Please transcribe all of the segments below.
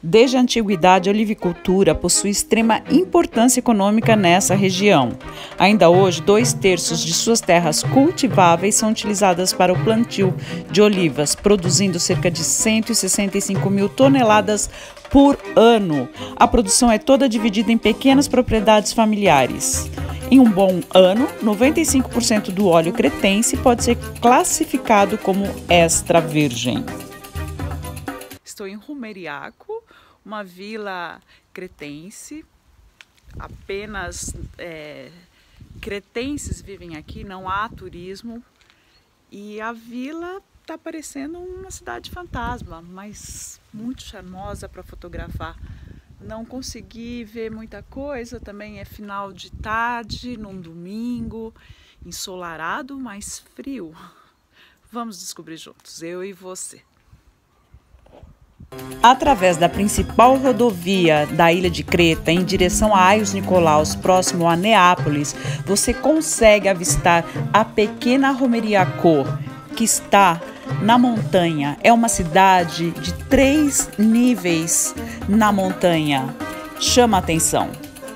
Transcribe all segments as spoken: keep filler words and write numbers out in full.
Desde a antiguidade, a olivicultura possui extrema importância econômica nessa região. Ainda hoje, dois terços de suas terras cultiváveis são utilizadas para o plantio de olivas, produzindo cerca de cento e sessenta e cinco mil toneladas por ano. A produção é toda dividida em pequenas propriedades familiares. Em um bom ano, noventa e cinco por cento do óleo cretense pode ser classificado como extra virgem. Estou em Rumeriaco, uma vila cretense. Apenas é, cretenses vivem aqui, não há turismo. E a vila está parecendo uma cidade fantasma, mas muito charmosa para fotografar. Não consegui ver muita coisa, também é final de tarde, num domingo, ensolarado, mas frio. Vamos descobrir juntos, eu e você. Através da principal rodovia da ilha de Creta, em direção a Aios Nicolaos, próximo a Neápolis, você consegue avistar a pequena Rumeriaco, que está na montanha. É uma cidade de três níveis na montanha. Chama a atenção.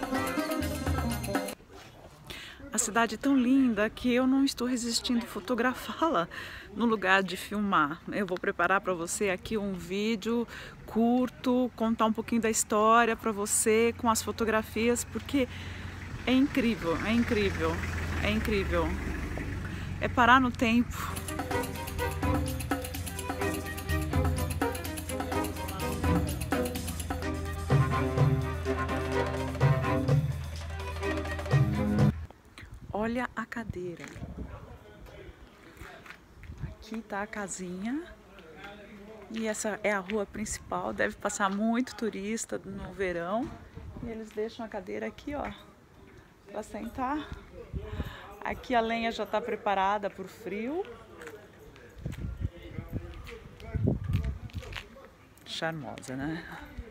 A cidade é tão linda que eu não estou resistindo a fotografá-la no lugar de filmar. Eu vou preparar para você aqui um vídeo curto, contar um pouquinho da história para você com as fotografias, porque é incrível, é incrível, é incrível. É parar no tempo. Olha a cadeira. Aqui está a casinha. E essa é a rua principal. Deve passar muito turista no verão. E eles deixam a cadeira aqui, ó, para sentar. Aqui a lenha já está preparada para o frio. Charmosa, né?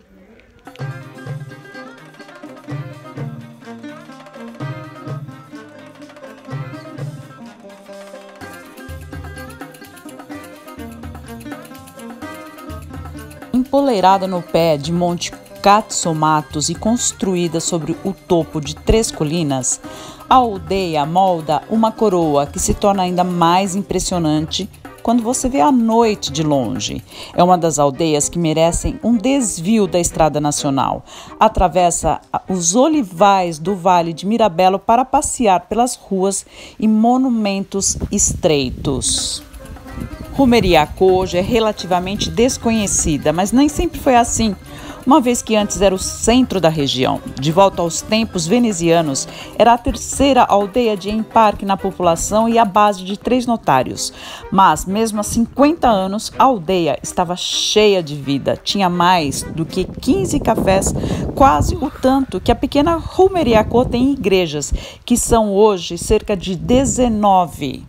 Empoleirada no pé de Monte Katsomatos e construída sobre o topo de três colinas, a aldeia molda uma coroa que se torna ainda mais impressionante quando você vê à noite de longe. É uma das aldeias que merecem um desvio da Estrada Nacional. Atravessa os olivais do Vale de Mirabello para passear pelas ruas e monumentos estreitos. Rumeriaco hoje é relativamente desconhecida, mas nem sempre foi assim, uma vez que antes era o centro da região. De volta aos tempos venezianos, era a terceira aldeia de embarque na população e a base de três notários. Mas, mesmo há cinquenta anos, a aldeia estava cheia de vida. Tinha mais do que quinze cafés, quase o tanto que a pequena Rumeriaco tem igrejas, que são hoje cerca de dezenove.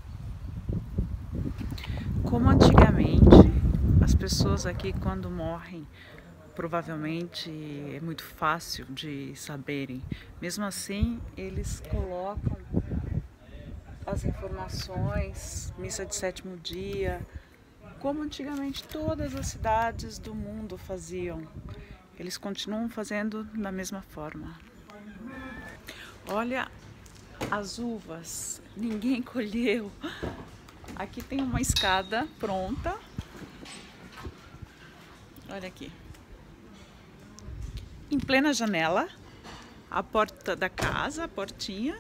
Como antigamente, as pessoas aqui quando morrem, provavelmente é muito fácil de saberem. Mesmo assim, eles colocam as informações, missa de sétimo dia, como antigamente todas as cidades do mundo faziam. Eles continuam fazendo da mesma forma. Olha as uvas, ninguém colheu. Aqui tem uma escada pronta. Olha aqui. Em plena janela, a porta da casa, a portinha.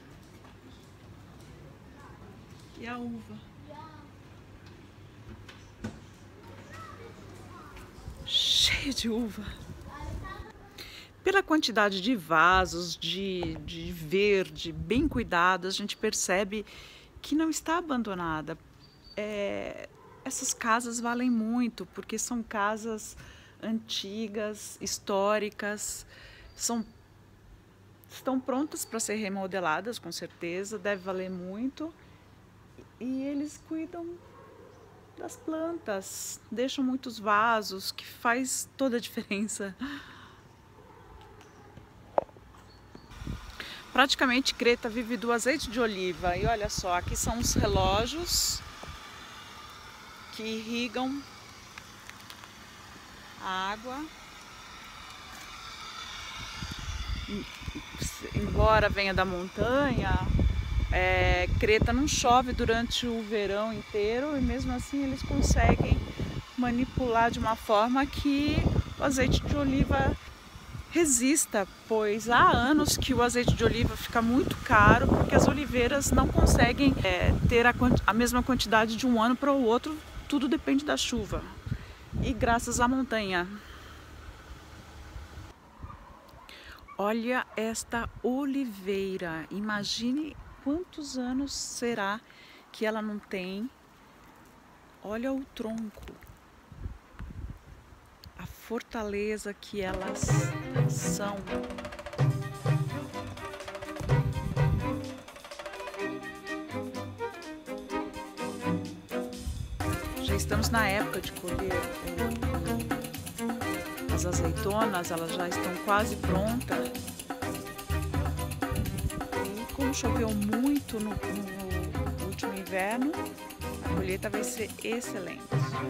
E a uva. Cheia de uva. Pela quantidade de vasos, de, de verde, bem cuidados, a gente percebe que não está abandonada. É, essas casas valem muito, porque são casas antigas, históricas, são, estão prontas para ser remodeladas, com certeza, deve valer muito. E eles cuidam das plantas, deixam muitos vasos, que faz toda a diferença. Praticamente Creta vive do azeite de oliva. E olha só, aqui são os relógios que irrigam a água. embora venha da montanha, é, Creta não chove durante o verão inteiro e mesmo assim eles conseguem manipular de uma forma que o azeite de oliva resista, pois há anos que o azeite de oliva fica muito caro porque as oliveiras não conseguem é, ter a, a mesma quantidade de um ano para o outro, tudo depende da chuva e graças à montanha. Olha esta oliveira, imagine quantos anos será que ela não tem. Olha o tronco, a fortaleza que elas são. Já estamos na época de colher as azeitonas, elas já estão quase prontas. E como choveu muito no, no último inverno, a colheita vai ser excelente.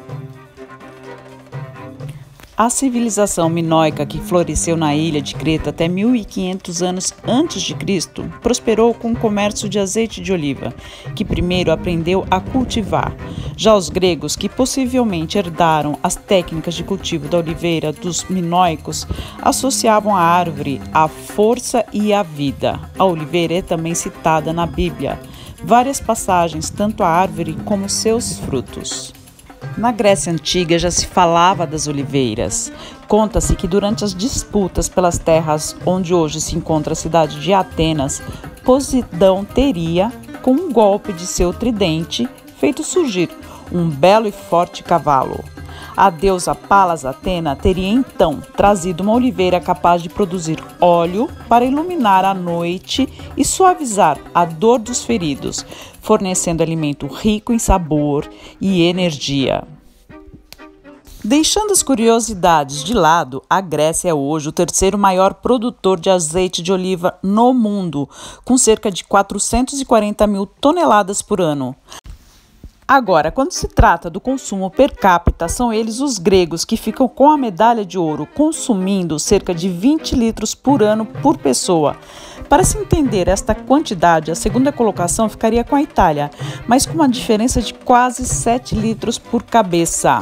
A civilização minoica que floresceu na ilha de Creta até mil e quinhentos anos antes de Cristo prosperou com o comércio de azeite de oliva, que primeiro aprendeu a cultivar. Já os gregos, que possivelmente herdaram as técnicas de cultivo da oliveira dos minoicos, associavam a árvore à força e à vida. A oliveira é também citada na Bíblia. Várias passagens, tanto a árvore como seus frutos. Na Grécia Antiga já se falava das oliveiras. Conta-se que durante as disputas pelas terras onde hoje se encontra a cidade de Atenas, Poseidon teria, com um golpe de seu tridente, feito surgir um belo e forte cavalo. A deusa Palas Atena teria então trazido uma oliveira capaz de produzir óleo para iluminar a noite e suavizar a dor dos feridos, fornecendo alimento rico em sabor e energia. Deixando as curiosidades de lado, a Grécia é hoje o terceiro maior produtor de azeite de oliva no mundo, com cerca de quatrocentos e quarenta mil toneladas por ano. Agora, quando se trata do consumo per capita, são eles os gregos que ficam com a medalha de ouro, consumindo cerca de vinte litros por ano por pessoa. Para se entender esta quantidade, a segunda colocação ficaria com a Itália, mas com uma diferença de quase sete litros por cabeça.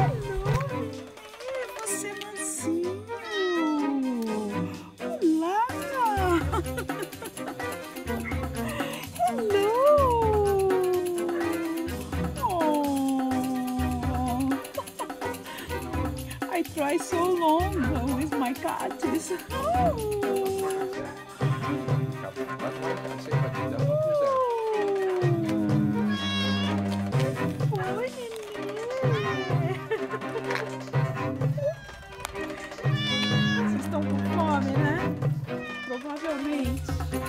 Você mansinho! Olá! Hello! I try so long with my cats. Oh. Oi, neném. Vocês estão com fome, né? Provavelmente.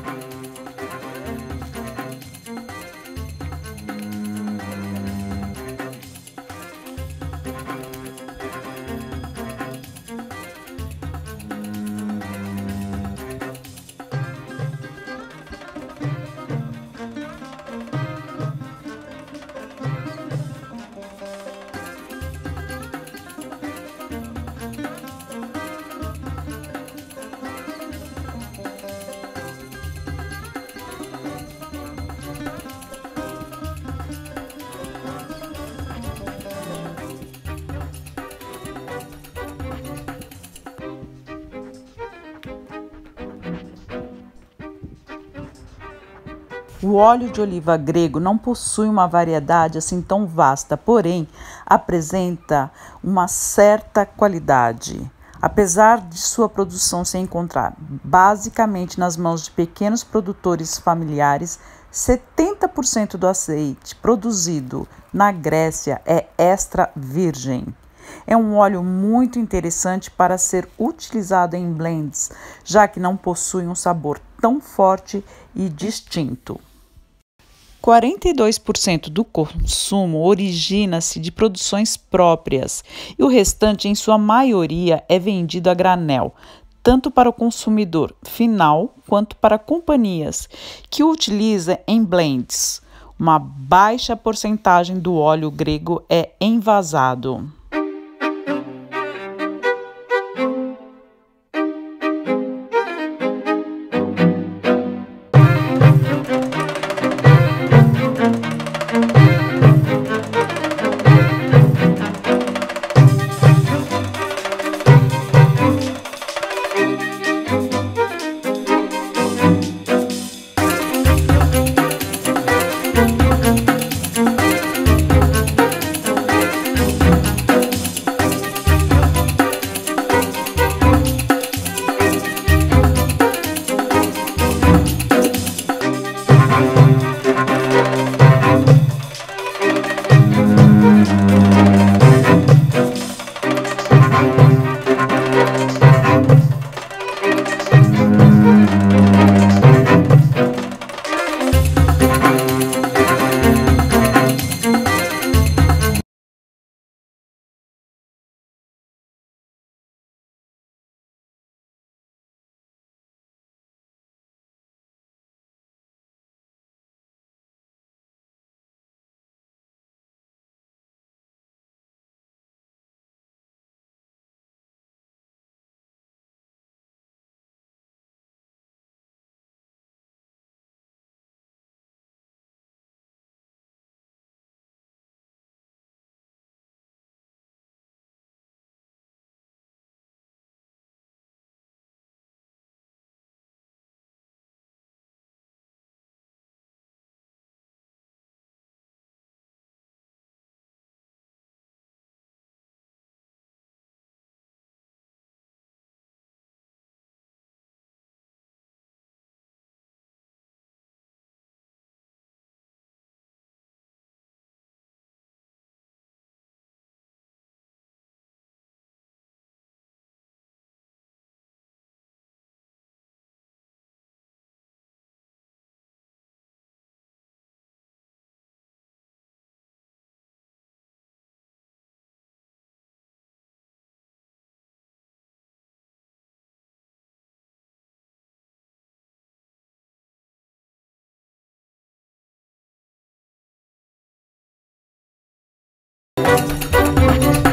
O óleo de oliva grego não possui uma variedade assim tão vasta, porém apresenta uma certa qualidade. Apesar de sua produção se encontrar basicamente nas mãos de pequenos produtores familiares, setenta por cento do azeite produzido na Grécia é extra virgem. É um óleo muito interessante para ser utilizado em blends, já que não possui um sabor tão forte e distinto. quarenta e dois por cento do consumo origina-se de produções próprias e o restante, em sua maioria, é vendido a granel, tanto para o consumidor final quanto para companhias que o utilizam em blends. Uma baixa porcentagem do óleo grego é envasado. Música